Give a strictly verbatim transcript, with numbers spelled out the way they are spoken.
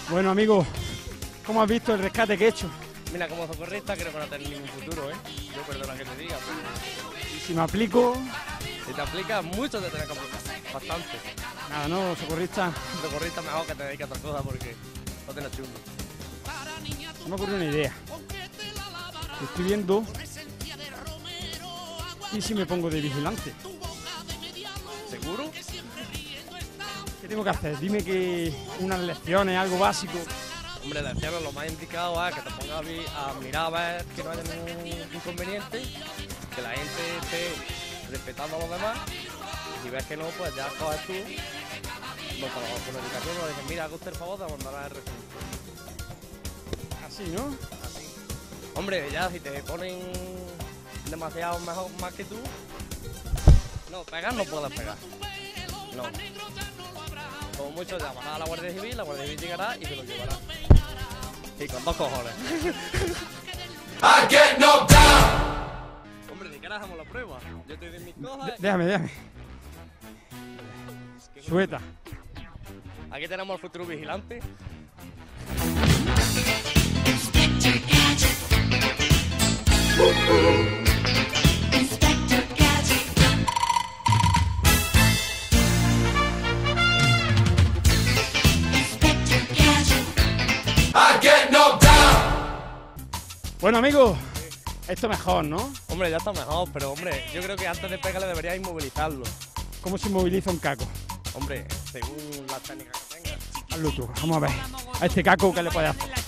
Bueno, amigo, ¿cómo has visto el rescate que he hecho? Mira, como socorrista creo que no tenés ningún futuro, ¿eh? Yo perdona que te diga, pero Y si me aplico... si te aplicas mucho te tenés que aplicar, bastante. Nada, no, socorrista. Socorrista mejor que te dediques a otra cosa porque no tienes chungo. Se me ocurrió una idea. Estoy viendo... ¿Y si me pongo de vigilante? ¿Seguro? ¿Qué tengo que hacer? Dime que unas lecciones, algo básico. Hombre, le decíamos lo más indicado es que te pongas a, vi- a mirar a ver que no haya ningún inconveniente, que la gente esté respetando a los demás, y si ves que no, pues ya coges tú, no, con la comunicación, le dices, mira, haga usted el favor de abandonar el recinto. Así, ¿no? Así. Hombre, ya si te ponen demasiado mejor más que tú, no, pegar no puedes pegar. No. Como mucho llamará a la Guardia Civil, la Guardia Civil llegará y se lo llevará. Y con dos cojones. I get knocked down. Hombre, ni que ahora hagamos la prueba. Yo te doy mis cosas. D- déjame, déjame. Sueta. Aquí tenemos al futuro vigilante. I get knocked down. Bueno, amigo, esto mejor, ¿no? Hombre, ya está mejor, pero hombre, yo creo que antes de pegarle deberías inmovilizarlo. ¿Cómo se moviliza un caco? Hombre, según las técnicas que tengas. Hazlo tú, vamos a ver. A este caco, ¿qué le puedes hacer?